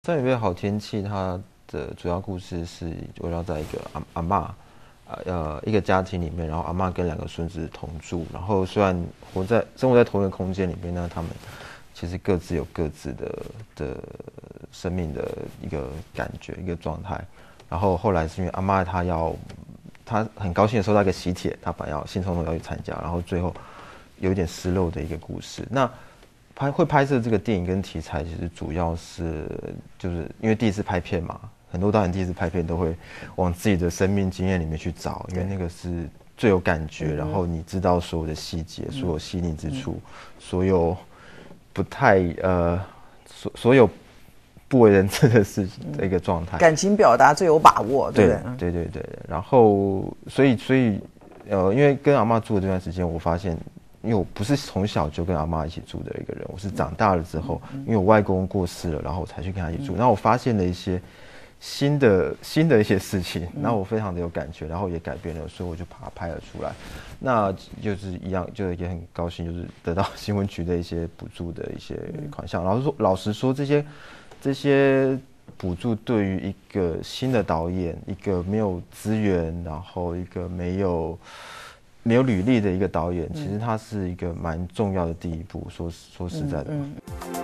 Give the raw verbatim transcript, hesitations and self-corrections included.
《三月好天气》它的主要故事是围绕在一个阿阿嬷，呃，一个家庭里面，然后阿嬷跟两个孙子同住，然后虽然活在生活在同一个空间里面呢，他们其实各自有各自的的生命的一个感觉、一个状态。然后后来是因为阿嬷她要，她很高兴的收到一个喜帖，她本来要兴冲冲要去参加，然后最后有一点失落的一个故事。那拍会拍摄这个电影跟题材，其实主要是就是因为第一次拍片嘛，很多导演第一次拍片都会往自己的生命经验里面去找，因为那个是最有感觉，嗯、然后你知道所有的细节、所有细腻之处、嗯、所有不太呃所所有不为人知的事情的一个状态， 感情表达最有把握，对不对？ 对对对对。然后所以所以呃，因为跟阿嬷住的这段时间，我发现。因为我不是从小就跟阿嬷一起住的一个人，我是长大了之后，因为我外公过世了，然后我才去跟他一起住。然后我发现了一些新的新的一些事情，然后我非常的有感觉，然后也改变了，所以我就把它拍了出来。那就是一样，就也很高兴，就是得到新闻局的一些补助的一些款项。老实说，老实说，这些这些补助对于一个新的导演，一个没有资源，然后一个没有。没有履历的一个导演，其实他是一个蛮重要的第一步。说说实在的。嗯嗯